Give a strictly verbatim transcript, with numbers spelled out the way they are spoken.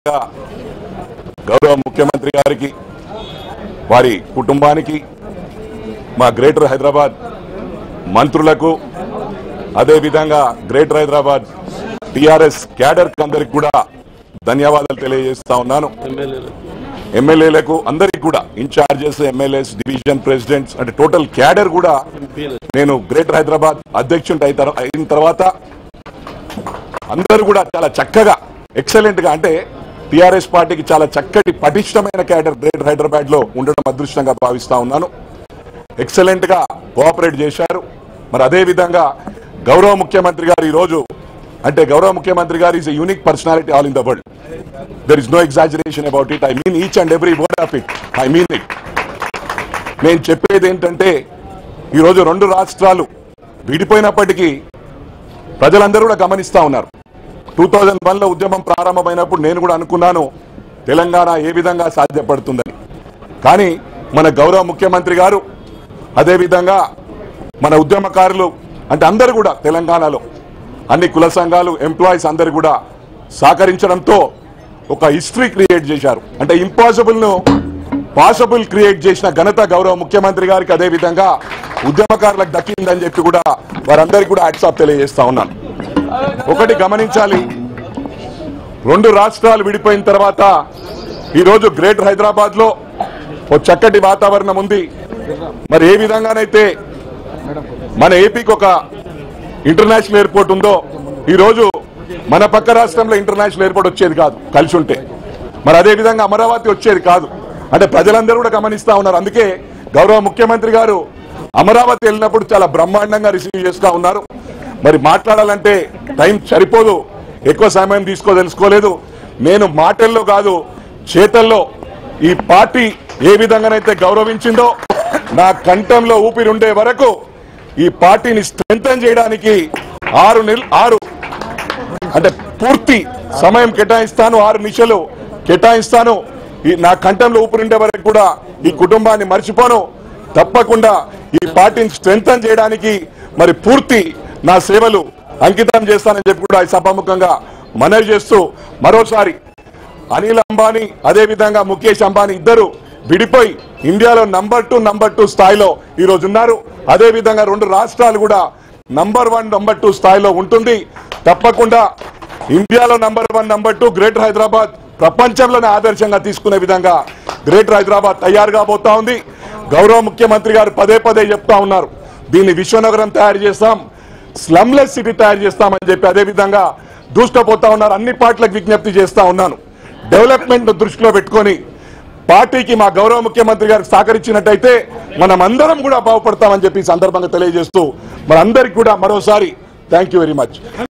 గౌరవ ముఖ్యమంత్రి గారికి వారి కుటుంబానికి మా గ్రేటర్ హైదరాబాద్ మంత్రులకు అదే విధంగా గ్రేటర్ హైదరాబాద్ టిఆర్ఎస్ క్యాడర్ అందరికి కూడా ధన్యవాదాలు తెలియజేస్తా ఉన్నాను. ఎమ్మెల్యేలకు అందరికి కూడా ఇన్ఛార్జెస్ ఎమ్మెల్యేస్ డివిజన్ ప్రెసిడెంట్స్ అంటే టోటల్ క్యాడర్ కూడా నేను గ్రేటర్ హైదరాబాద్ అధ్యక్షుడు అయిన తర్వాత అందరూ కూడా చాలా చక్కగా ఎక్సలెంట్ గా అంటే టిఆర్ఎస్ పార్టీకి చాలా చక్కటి పటిష్టమైన క్యాడర్ గ్రేటర్ హైదరాబాద్ లో ఉండడం అదృష్టంగా భావిస్తా ఉన్నాను. ఎక్సలెంట్ గా కోఆపరేట్ చేశారు. మరి అదే విధంగా గౌరవ ముఖ్యమంత్రి గారు ఈ రోజు అంటే గౌరవ ముఖ్యమంత్రి గారు is a unique personality all in the world. There is no exaggeration about it. I mean each and every word of it. I mean it. నేను చెప్పేది ఏంటంటే ఈరోజు రెండు రాష్ట్రాలు విడిపోయినప్పటికీ ప్రజలందరూ కూడా గమనిస్తా ఉన్నారు. టూ థౌజండ్ వన్ లో ఉద్యమం ప్రారంభమైనప్పుడు నేను కూడా అనుకున్నాను తెలంగాణ ఏ విధంగా సాధ్యపడుతుందని. కానీ మన గౌరవ ముఖ్యమంత్రి గారు అదేవిధంగా మన ఉద్యమకారులు అంటే అందరూ కూడా తెలంగాణలో అన్ని కుల సంఘాలు ఎంప్లాయీస్ అందరు కూడా సహకరించడంతో ఒక హిస్టరీ క్రియేట్ చేశారు. అంటే ఇంపాసిబుల్ ను పాసిబుల్ క్రియేట్ చేసిన ఘనత గౌరవ ముఖ్యమంత్రి గారికి అదేవిధంగా ఉద్యమకారులకు దక్కిందని చెప్పి కూడా వారందరికీ కూడా హ్యాట్స్ ఆఫ్ తెలియజేస్తా ఉన్నాను. ఒకటి గమనించాలి, రెండు రాష్ట్రాలు విడిపోయిన తర్వాత ఈరోజు గ్రేటర్ హైదరాబాద్ లో ఓ చక్కటి వాతావరణం ఉంది. మరి ఏ విధంగానైతే మన ఏపీకి ఒక ఇంటర్నేషనల్ ఎయిర్పోర్ట్ ఉందో ఈరోజు మన పక్క రాష్ట్రంలో ఇంటర్నేషనల్ ఎయిర్పోర్ట్ వచ్చేది కాదు కలిసి ఉంటే. మరి అదే విధంగా అమరావతి వచ్చేది కాదు. అంటే ప్రజలందరూ కూడా గమనిస్తా ఉన్నారు. అందుకే గౌరవ ముఖ్యమంత్రి గారు అమరావతి వెళ్ళినప్పుడు చాలా బ్రహ్మాండంగా రిసీవ్ చేస్తా ఉన్నారు. మరి మాట్లాడాలంటే టైం సరిపోదు, ఎక్కువ సమయం తీసుకో తెలుసుకోలేదు. నేను మాటల్లో కాదు చేతల్లో ఈ పార్టీ ఏ విధంగానైతే గౌరవించిందో నా కంఠంలో ఊపిరి ఉండే వరకు ఈ పార్టీని స్ట్రెంథన్ చేయడానికి ఆరు నెలలు ఆరు అంటే పూర్తి సమయం కేటాయిస్తాను. ఆరు నిమిషాలు కేటాయిస్తాను. ఈ నా కంఠంలో ఊపిరి ఉండే వరకు కూడా ఈ కుటుంబాన్ని మర్చిపోను. తప్పకుండా ఈ పార్టీని స్ట్రెంథన్ చేయడానికి మరి పూర్తి నా సేవలు అంకితం చేస్తానని చెప్పి కూడా ఈ సభాముఖంగా మనవి చేస్తూ మరోసారి అనిల్ అంబానీ అదేవిధంగా ముఖేష్ అంబానీ ఇద్దరు విడిపోయి ఇండియాలో నంబర్ టూ నంబర్ టూ స్థాయిలో ఈ రోజు ఉన్నారు. అదేవిధంగా రెండు రాష్ట్రాలు కూడా నంబర్ వన్ నంబర్ టూ స్థాయిలో ఉంటుంది. తప్పకుండా ఇండియాలో number one number two greater Hyderabad ప్రపంచంలోనే ఆదర్శంగా తీసుకునే విధంగా గ్రేటర్ హైదరాబాద్ తయారు కాబోతా ఉంది. గౌరవ ముఖ్యమంత్రి గారు పదే పదే చెప్తా ఉన్నారు దీన్ని విశ్వనగరం తయారు చేస్తాం, స్లమ్లెస్ సిటీ తయారు చేస్తామని చెప్పి అదేవిధంగా దూసుకుపోతా ఉన్నారు. అన్ని పార్టీలకు విజ్ఞప్తి చేస్తా ఉన్నాను, డెవలప్మెంట్ దృష్టిలో పెట్టుకొని పార్టీకి మా గౌరవ ముఖ్యమంత్రి గారికి సహకరించినట్టయితే మనం అందరం కూడా బాగుపడతామని చెప్పి సందర్భంగా తెలియజేస్తూ మనందరికీ కూడా మరోసారి థ్యాంక్ యూ వెరీ మచ్.